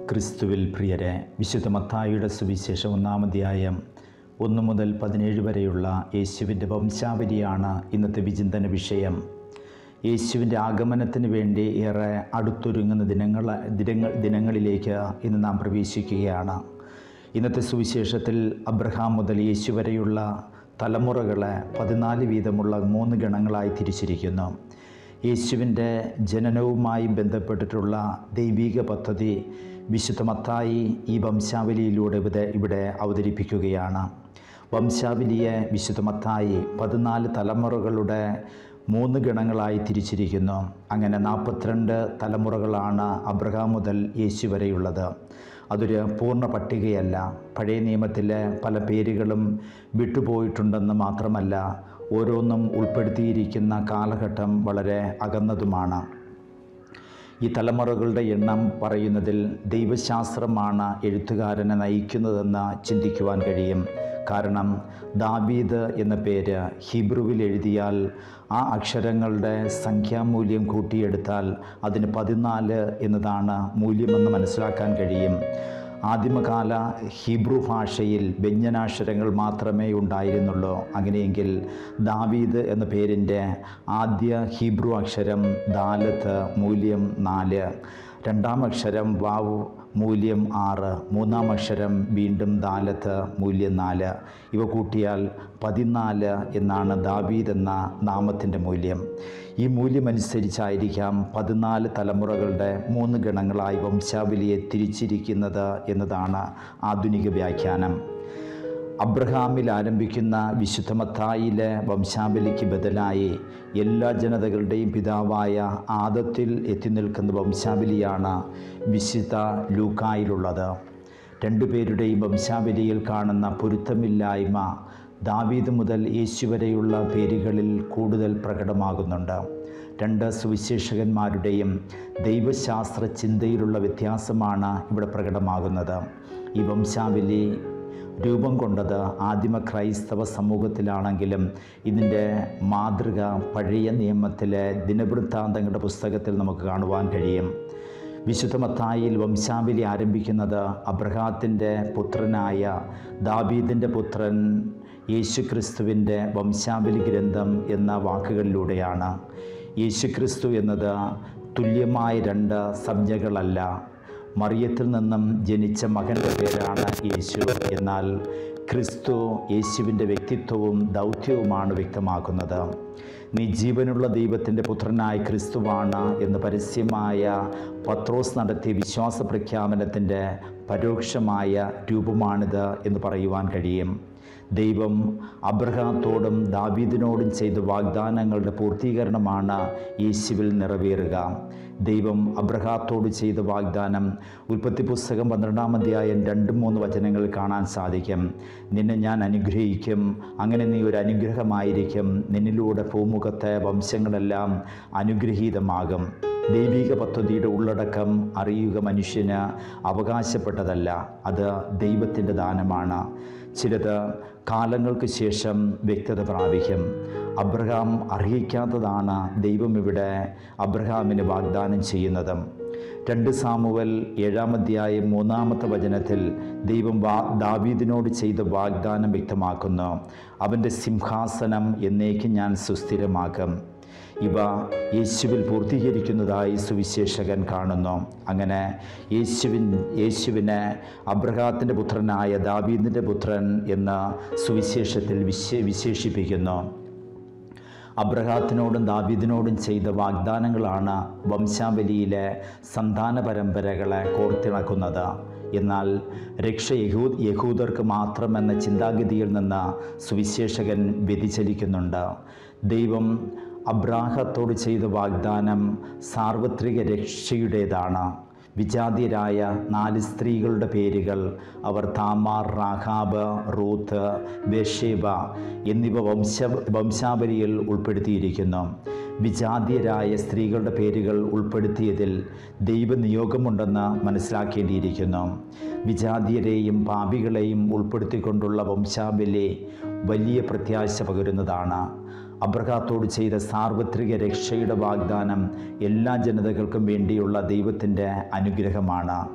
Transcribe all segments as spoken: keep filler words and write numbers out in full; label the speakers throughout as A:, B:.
A: ക്രിസ്തുവിൽ പ്രിയരെ, വിശുദ്ധ മത്തായിയുടെ സുവിശേഷം ഒന്നാം അധ്യായം ഒന്ന് മുതൽ പതിനേഴ് വരെയുള്ള യേശുവിൻ്റെ വംശാവലിയാണ് ഇന്നത്തെ വിചിന്തന വിഷയം. യേശുവിൻ്റെ ആഗമനത്തിന് വേണ്ടി ഏറെ അടുത്തൊരുങ്ങുന്ന ദിനങ്ങൾ ദിനങ്ങൾ ദിനങ്ങളിലേക്ക് ഇന്ന് നാം പ്രവേശിക്കുകയാണ്. ഇന്നത്തെ സുവിശേഷത്തിൽ അബ്രഹാം മുതൽ യേശു വരെയുള്ള തലമുറകളെ പതിനാല് വീതമുള്ള മൂന്ന് ഗണങ്ങളായി തിരിച്ചിരിക്കുന്നു. യേശുവിൻ്റെ ജനനവുമായി ബന്ധപ്പെട്ടിട്ടുള്ള ദൈവിക പദ്ധതി വിശുദ്ധ മത്തായി ഈ വംശാവലിയിലൂടെ ഇവിടെ ഇവിടെ അവതരിപ്പിക്കുകയാണ്. വംശാവലിയെ വിശുദ്ധ മത്തായി പതിനാല് തലമുറകളുടെ മൂന്ന് ഗണങ്ങളായി തിരിച്ചിരിക്കുന്നു. അങ്ങനെ നാൽപ്പത്തിരണ്ട് തലമുറകളാണ് അബ്രഹാം മുതൽ യേശു വരെയുള്ളത്. അതൊരു പൂർണ്ണ പട്ടികയല്ല. പഴയ നിയമത്തിലെ പല പേരുകളും വിട്ടുപോയിട്ടുണ്ടെന്ന് മാത്രമല്ല, ഓരോന്നും ഉൾപ്പെടുത്തിയിരിക്കുന്ന കാലഘട്ടം വളരെ അകന്നതുമാണ്. ഈ തലമുറകളുടെ എണ്ണം പറയുന്നതിൽ ദൈവശാസ്ത്രമാണ് എഴുത്തുകാരനെ നയിക്കുന്നതെന്ന് ചിന്തിക്കുവാൻ കഴിയും. കാരണം ദാവീദ് എന്ന പേര് ഹീബ്രുവിൽ എഴുതിയാൽ ആ അക്ഷരങ്ങളുടെ സംഖ്യാമൂല്യം കൂട്ടിയെടുത്താൽ അതിന് പതിനാല് എന്നതാണ് മൂല്യമെന്ന് മനസ്സിലാക്കാൻ കഴിയും. ആദിമകാല ഹീബ്രു ഭാഷയിൽ വ്യഞ്ജനാക്ഷരങ്ങൾ മാത്രമേ ഉണ്ടായിരുന്നുള്ളൂ. അങ്ങനെയെങ്കിൽ ദാവീദ് എന്ന പേരിൻ്റെ ആദ്യ ഹീബ്രു അക്ഷരം ദാലത്ത്, മൂല്യം നാല്. രണ്ടാം അക്ഷരം വാവ്, മൂല്യം ആറ്. മൂന്നാം അക്ഷരം വീണ്ടും ദാലത്ത്, മൂല്യം നാല്. ഇവ കൂട്ടിയാൽ പതിനാല് എന്നാണ് ദാവീദ് എന്ന നാമത്തിൻ്റെ മൂല്യം. ഈ മൂല്യമനുസരിച്ചായിരിക്കാം പതിനാല് തലമുറകളുടെ മൂന്ന് ഗണങ്ങളായി വംശാവലിയെ തിരിച്ചിരിക്കുന്നത് എന്നതാണ് ആധുനിക വ്യാഖ്യാനം. അബ്രഹാമിൽ ആരംഭിക്കുന്ന വിശുദ്ധ മത്തായിലെ വംശാവലിക്ക് ബദലായി എല്ലാ ജനതകളുടെയും പിതാവായ ആദത്തിൽ എത്തി നിൽക്കുന്ന വംശാവലിയാണ് വിശുദ്ധ ലൂക്കായിലുള്ളത്. രണ്ടുപേരുടെയും വംശാവലിയിൽ കാണുന്ന പൊരുത്തമില്ലായ്മ ദാവീദ് മുതൽ യേശു വരെയുള്ള പേരുകളിൽ കൂടുതൽ പ്രകടമാകുന്നുണ്ട്. രണ്ട് സുവിശേഷകന്മാരുടെയും ദൈവശാസ്ത്ര ചിന്തയിലുള്ള വ്യത്യാസമാണ് ഇവിടെ പ്രകടമാകുന്നത്. ഈ വംശാവലി രൂപം കൊണ്ടത് ആദിമ ക്രൈസ്തവ സമൂഹത്തിലാണെങ്കിലും ഇതിൻ്റെ മാതൃക പഴയ നിയമത്തിലെ ദിനവൃത്താന്തങ്ങളുടെ പുസ്തകത്തിൽ നമുക്ക് കാണുവാൻ കഴിയും. വിശുദ്ധ മത്തായിയിൽ വംശാവലി ആരംഭിക്കുന്നത് അബ്രഹാത്തിൻ്റെ പുത്രനായ ദാവീദിൻ്റെ പുത്രൻ യേശുക്രിസ്തുവിൻ്റെ വംശാവലി ഗ്രന്ഥം എന്ന വാക്കുകളിലൂടെയാണ്. യേശുക്രിസ്തു എന്നത് തുല്യമായ രണ്ട് സംജ്ഞകളല്ല. മറിയത്തിൽ നിന്നും ജനിച്ച മകൻ്റെ പേരാണ് യേശു. എന്നാൽ ക്രിസ്തു യേശുവിൻ്റെ വ്യക്തിത്വവും ദൗത്യവുമാണ് വ്യക്തമാക്കുന്നത്. നീ ജീവനുള്ള ദൈവത്തിൻ്റെ പുത്രനായ ക്രിസ്തുവാണ് എന്ന് പരസ്യമായ പത്രോസ് നടത്തിയ വിശ്വാസ പ്രഖ്യാപനത്തിൻ്റെ പരോക്ഷമായ രൂപമാണിത് എന്ന് പറയുവാൻ കഴിയും. ദൈവം അബ്രഹാത്തോടും ദാവീദിനോടും ചെയ്ത വാഗ്ദാനങ്ങളുടെ പൂർത്തീകരണമാണ് യേശുവിൽ നിറവേറുക. ദൈവം അബ്രഹാത്തോട് ചെയ്ത വാഗ്ദാനം ഉൽപ്പത്തി പുസ്തകം പന്ത്രണ്ടാം അധ്യായം രണ്ടും മൂന്ന് വചനങ്ങളിൽ കാണാൻ സാധിക്കും. നിന്നെ ഞാൻ അനുഗ്രഹിക്കും, അങ്ങനെ നീ ഒരു അനുഗ്രഹമായിരിക്കും, നിന്നിലൂടെ ഭൂമുഖത്തെ വംശങ്ങളെല്ലാം അനുഗ്രഹീതമാകും. ദൈവിക പദ്ധതിയുടെ ഉള്ളടക്കം അറിയുക മനുഷ്യന് അവകാശപ്പെട്ടതല്ല, അത് ദൈവത്തിൻ്റെ ദാനമാണ്. ചിലത് കാലങ്ങൾക്ക് ശേഷം വ്യക്തത പ്രാപിക്കും. അബ്രഹാം അർഹിക്കാത്തതാണ് ദൈവം ഇവിടെ അബ്രഹാമിന് വാഗ്ദാനം ചെയ്യുന്നത്. രണ്ട് സാമുവൽ ഏഴാം അധ്യായം മൂന്നാമത്തെ വചനത്തിൽ ദൈവം വാ ദാവീദിനോട് ചെയ്ത വാഗ്ദാനം വ്യക്തമാക്കുന്നു. അവൻ്റെ സിംഹാസനം എന്നേക്കും ഞാൻ സുസ്ഥിരമാക്കും. ഇവ യേശുവിൽ പൂർത്തീകരിക്കുന്നതായി സുവിശേഷകൻ കാണുന്നു. അങ്ങനെ യേശുവിൻ യേശുവിനെ അബ്രഹാത്തിൻ്റെ പുത്രനായ ദാവീദിൻ്റെ പുത്രൻ എന്ന് സുവിശേഷത്തിൽ വിശേ വിശേഷിപ്പിക്കുന്നു. അബ്രഹാത്തിനോടും ദാവീദിനോടും ചെയ്ത വാഗ്ദാനങ്ങളാണ് വംശാവലിയിലെ സന്താന പരമ്പരകളെ കോർത്തിണക്കുന്നത്. എന്നാൽ രക്ഷ യഹൂ യഹൂദർക്ക് മാത്രമെന്ന ചിന്താഗതിയിൽ നിന്ന് സുവിശേഷകൻ വ്യതിചലിക്കുന്നുണ്ട്. ദൈവം അബ്രാഹത്തോട് ചെയ്ത വാഗ്ദാനം സാർവത്രിക രക്ഷയുടേതാണ്. വിജാതിയരായ നാല് സ്ത്രീകളുടെ പേരുകൾ അവർ താമാർ, റാഹാബ്, റൂത്ത്, ബേർശേബ എന്നിവ വംശ വംശാവലിയിൽ ഉൾപ്പെടുത്തിയിരിക്കുന്നു. വിജാതിയരായ സ്ത്രീകളുടെ പേരുകൾ ഉൾപ്പെടുത്തിയതിൽ ദൈവനിയോഗമുണ്ടെന്ന് മനസ്സിലാക്കേണ്ടിയിരിക്കുന്നു. വിജാതിയരെയും പാപികളെയും ഉൾപ്പെടുത്തിക്കൊണ്ടുള്ള വംശാവലി വലിയ പ്രത്യാശ പകരുന്നതാണ്. അബ്രഹാത്തോട് ചെയ്ത സാർവത്രിക രക്ഷയുടെ വാഗ്ദാനം എല്ലാ ജനതകൾക്കും വേണ്ടിയുള്ള ദൈവത്തിൻ്റെ അനുഗ്രഹമാണ്.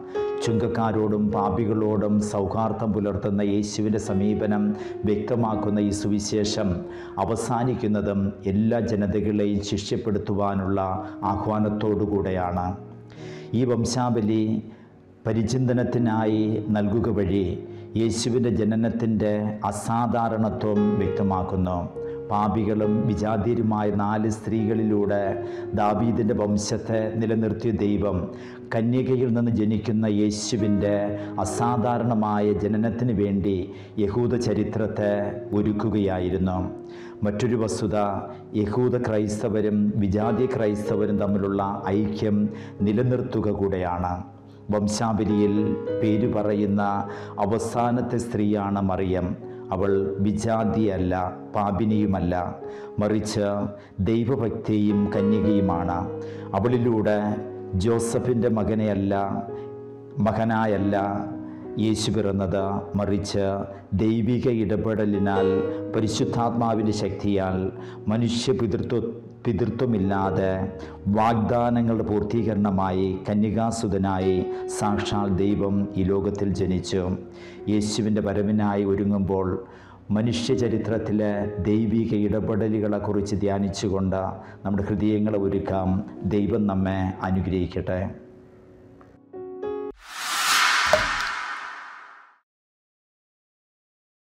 A: ചുങ്കക്കാരോടും പാപികളോടും സൗഹാർദ്ദം പുലർത്തുന്ന യേശുവിൻ്റെ സമീപനം വ്യക്തമാക്കുന്ന ഈ സുവിശേഷം അവസാനിക്കുന്നതും എല്ലാ ജനതകളെയും ശിഷ്യപ്പെടുത്തുവാനുള്ള ആഹ്വാനത്തോടുകൂടെയാണ്. ഈ വംശാവലി പരിചിന്തനത്തിനായി നൽകുക വഴി യേശുവിൻ്റെ ജനനത്തിൻ്റെ അസാധാരണത്വം വ്യക്തമാക്കുന്നു. പാപികളും വിജാതിയരുമായ നാല് സ്ത്രീകളിലൂടെ ദാവീദിൻ്റെ വംശത്തെ നിലനിർത്തിയ ദൈവം കന്യകയിൽ നിന്ന് ജനിക്കുന്ന യേശുവിൻ്റെ അസാധാരണമായ ജനനത്തിന് വേണ്ടി യഹൂദ ചരിത്രത്തെ ഒരുക്കുകയായിരുന്നു. മറ്റൊരു വസ്തുത, യഹൂദ ക്രൈസ്തവരും വിജാതി ക്രൈസ്തവരും തമ്മിലുള്ള ഐക്യം നിലനിർത്തുക കൂടെയാണ്. വംശാവലിയിൽ പേരു പറയുന്ന അവസാനത്തെ സ്ത്രീയാണ് മറിയം. അവൾ വിജാതിയല്ല, പാപിനിയുമല്ല, മറിച്ച് ദൈവഭക്തിയും കന്യകയുമാണ്. അവളിലൂടെ ജോസഫിൻ്റെ മകനെയല്ല മകനായല്ല യേശു പിറന്നത്, മറിച്ച് ദൈവിക ഇടപെടലിനാൽ പരിശുദ്ധാത്മാവിൻ്റെ ശക്തിയാൽ മനുഷ്യ പിതൃത്വ പിതൃത്വമില്ലാതെ വാഗ്ദാനങ്ങളുടെ പൂർത്തീകരണമായി കന്യകാസുതനായി സാക്ഷാൽ ദൈവം ഈ ലോകത്തിൽ ജനിച്ചു. യേശുവിൻ്റെ വരവിനായി ഒരുങ്ങുമ്പോൾ മനുഷ്യചരിത്രത്തിലെ ദൈവിക ഇടപെടലുകളെക്കുറിച്ച് ധ്യാനിച്ചുകൊണ്ട് നമ്മുടെ ഹൃദയങ്ങളെ ഒരുക്കാം. ദൈവം നമ്മെ അനുഗ്രഹിക്കട്ടെ.